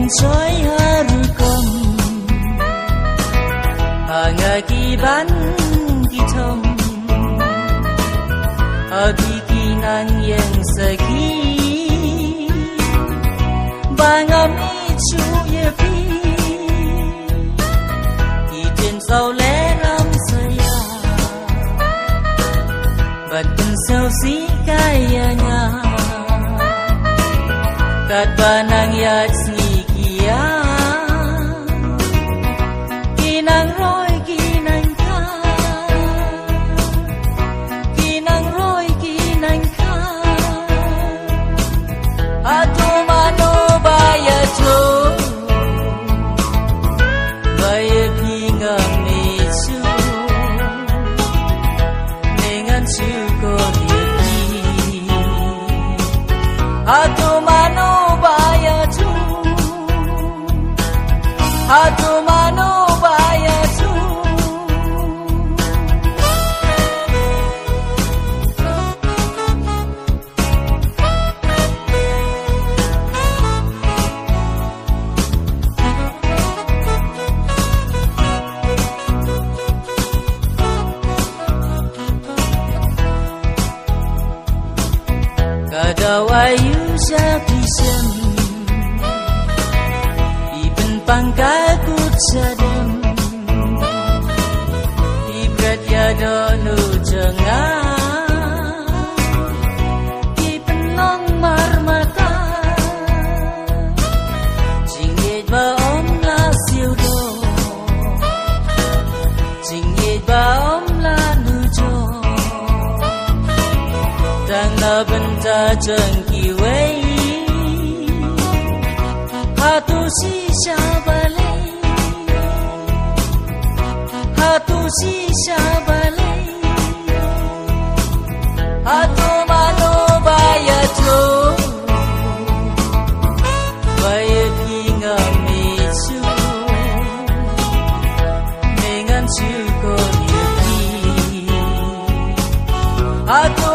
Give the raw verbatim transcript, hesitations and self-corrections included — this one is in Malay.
coy harukom hangagiban gitom agikinan yang segi bangam ichu yepi itin sau le ram saya batin sau si kayanya kat banang yat snikia kinang roy kinang ka kinang roy kinang ka atu mano baya jo baya pinga mechu dengan chuko yepi atu mano baya jo atu mano baya jo kadawayu sapisem iben pangkaku cadem ibrat yadono jengah iben long marmata jingit baom la siudo jingit baom la nujo dan la benta jengki wei hatu si syabalai hatu si syabalai hatu mano baya jo baya kinga mechu dengan syukur yepi hatu